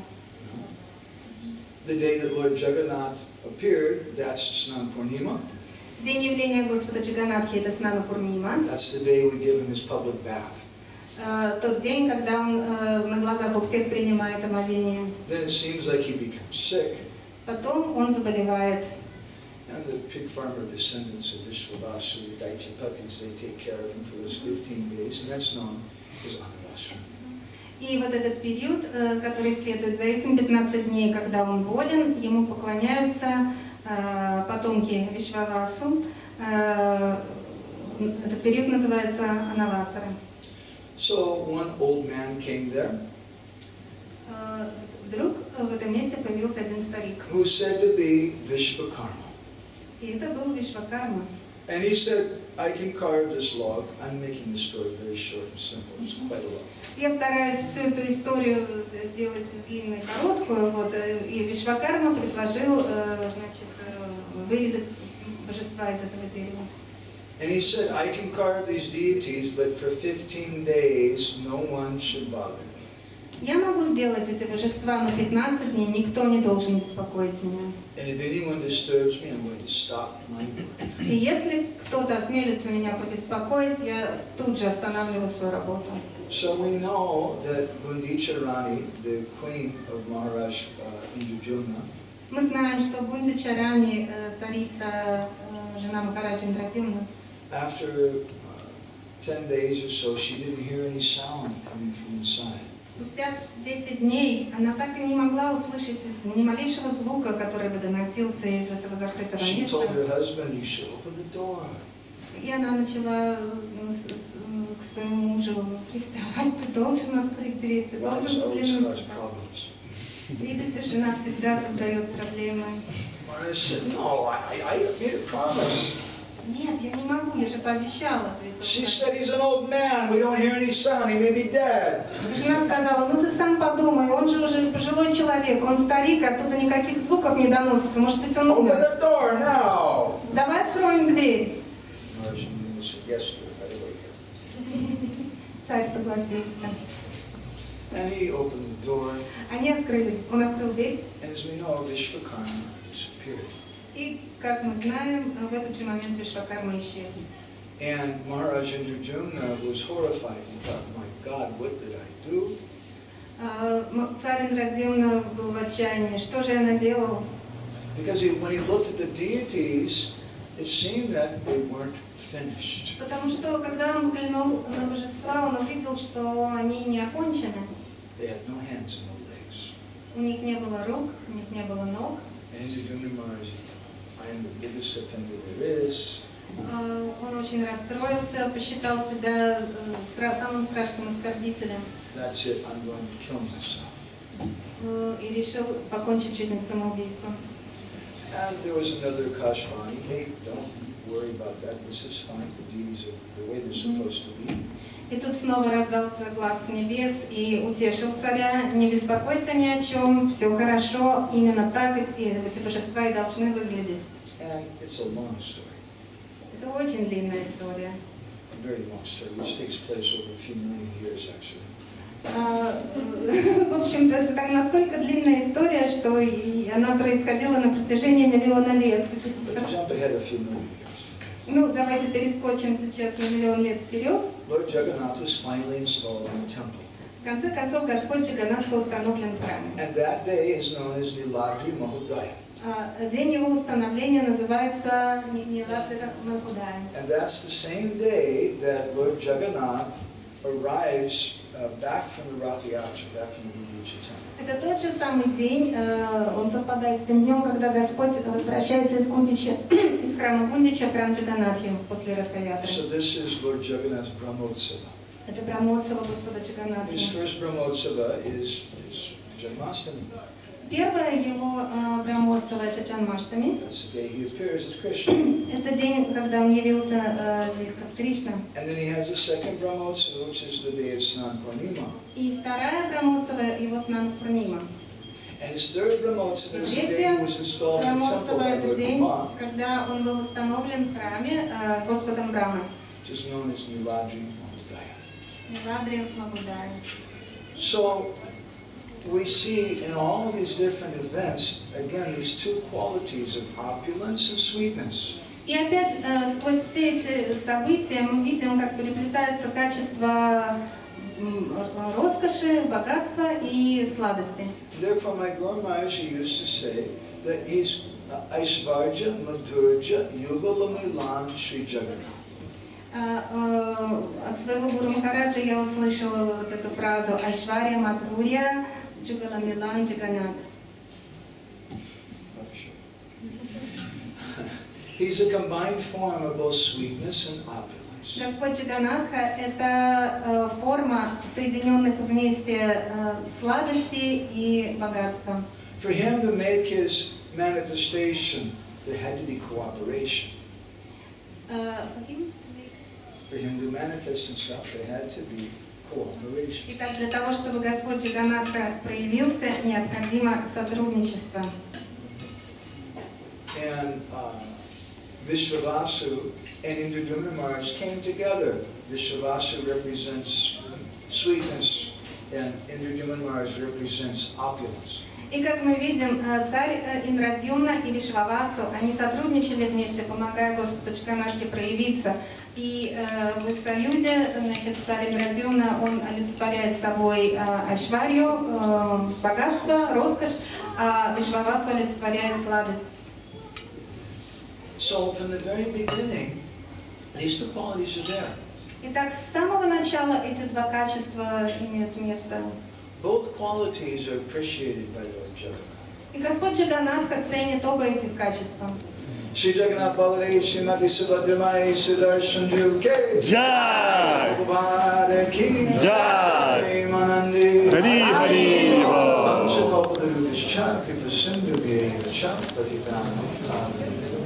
The day that Lord Jagannath appeared, that's Snan Purnima. День явления Господа Джаганатхи — это Снана Пурнима. That's the day we give him his public bath. Э, Тот день, когда он э, на глазах у всех принимает омовение. Then it seems like he becomes sick, Потом он заболевает. and the pig farmer descendants of Vishwavasu, the Daichapatis, they take care of him for those fifteen days, and that's known as Anubhasra. И вот этот период, э, который следует за этим, пятнадцать дней, когда он болен, ему поклоняются э, потомки Вишвавасу. Э, Этот период называется Анавасара. So one old man came there Э, Вдруг в этом месте появился один старик. who was said to be Vishvakarma. И это был Вишвакарма. And he said, I can carve this log. I'm making the story very short and simple. It's quite a lot. Я стараюсь всю эту историю сделать длинной, короткую. Вот, э, и Вишвакарма предложил э, значит, э, вырезать божества из этого дерева. And he said, I can carve these deities, but for fifteen days, no one should bother me. Я могу сделать эти божества, но пятнадцать дней никто не должен беспокоить меня. And if anyone disturbs me, I'm going to stop my work. И если кто-то осмелится меня побеспокоить, я тут же останавливаю свою работу. So we know that Gundicha Rani, the queen of Maharaj uh, Indradumna, Мы знаем, что Гундичарани, э, царица, э, жена Махараджа Индрадьюмна, after uh, ten days or so, she didn't hear any sound coming from inside. спустя десять дней она так и не могла услышать ни малейшего звука, который бы доносился из этого закрытого She told места. her husband, you should open the door. И она начала э, с- с- к своему мужу приставать: ты должен открыть дверь, ты Wives должен always взглянуть. cause problems. Видите, жена всегда создает проблемы. Maharaj said, no, I, I made a promise. Нет, я не могу, я же пообещала, She ответила. said, he's an old man. We don't hear any sound. He may be dead. Жена сказала: ну ты сам подумай, он же уже пожилой человек, он старик, оттуда никаких звуков не доносится, может быть он Open умер. the door now. Давай откроем дверь. Maharaj said, yes, sir, right away. Царь согласился. And he opened the door. Они открыли, он открыл дверь, And as we know, Vishvakarma disappeared. и, как мы знаем, в этот же момент Вишвакарма исчез. And Maharaj Indrajumna was horrified. He thought, my God, what did I do? А, м- Царь Индрадьюмна был в отчаянии. Что же я наделал? Because he, when he looked at the deities, it seemed that they weren't finished. Потому что, когда он взглянул на божества, он увидел, что они не окончены. They had no hands and no legs. У них не было рук, у них не было ног. And Indrajumna Maharaj said, I am the biggest offender there is. Э, Он очень расстроился, посчитал себя э, стра- самым страшным оскорбителем That's it, I'm going to kill myself. э, и решил покончить жизнь самоубийством. And there was another Kashvani, hey, don't worry about that, this is fine, the deities are the way they're supposed to be. И тут снова раздался глаз с небес и утешил царя: не беспокойся ни о чем, все хорошо, именно так эти, эти божества и должны выглядеть. And it's a long story, Это очень длинная история. a very long story, which takes place over a few million years actually. А, В общем-то, это так настолько длинная история, что и она происходила на протяжении миллиона лет. But jump ahead a few million years. Ну, давайте перескочим сейчас на миллион лет вперед. Lord Jagannath was finally installed in the temple. В конце концов, Господь Джаганатха установлен в храме. And that day is known as Niladri Mahodaya. А, День его установления называется Ниладра Махудая. And that's the same day that Lord Jagannath arrives uh, back from the Rath Yatra, back from the Guruji temple. Это тот же самый день, э, он совпадает с тем днем, когда Господь возвращается из Гундича, из храма Гундича в храм Джаганатхи после Ратха-ятры. So this is Lord Jagannath's Brahmotsava. Это Брахмоцава Господа His Джаганатхи. first Brahmotsava is, is Janmashtami. Первое его э, Брахмоцава — это Джанмаштами. That's the day he appears as Krishna. Это день, когда он явился э, здесь как Кришна. And then he has a second Brahmotsava, which is the day of Snan Purnima. И вторая Брахмоцава — его Снан Пурнима. And his third Brahmotsava И is the day третья he was installed in the temple Брахмоцава — by это Lord день, Brahma, когда он был установлен в храме э, Господом Брамой. which is known as Niladri Mahodaya. Ниладри Махудая. So we see in all of these different events, again, these two qualities of opulence and sweetness. И опять э, сквозь все эти события мы видим, как переплетаются качества м, э, роскоши, богатства и сладости. Therefore, my Guru Maharaj used to say that he's uh, Aishvarja, Madhurja, Yugala Milan, Sri Jagannath. А, э, От своего Гуру Махараджа я услышала вот эту фразу «Айшварья Мадхурья Джугала Милан Джаганат». He's a combined form of both sweetness and opulence. Господь Джаганатха — это э, форма соединенных вместе э, сладости и богатства. For him to make his manifestation, there had to be cooperation. Э, каким? For him to manifest himself, there had to be cooperation. Итак, для того, чтобы Господь Джаганатха проявился, необходимо сотрудничество. And uh, Vishwavasu and Indradyumna Maharaj came together. Vishwavasu represents sweetness, and Indradyumna Maharaj represents opulence. И как мы видим, э, царь э, Индрадьюмна и Вишвавасу, они сотрудничали вместе, помогая Господу Джаганатхе проявиться. И э, в их союзе, значит, царь Индрадьюмна, он олицетворяет собой э, айшварью, э, богатство, роскошь, а Вишвавасу олицетворяет сладость. So from the very beginning, these two qualities are there. Итак, с самого начала эти два качества имеют место. Both qualities are appreciated by Lord Jagannath. И Господь Джаганатха ценит оба этих качества. Shri Jagannath Baladev Srimati Subhadramai Sudarshan Juke Jai! Prabhupada Ki Jai! Manandi Hari Hari Bo! Shri Kalpadarudishcha Kripa Sindhu Vyeva Cha Patitanam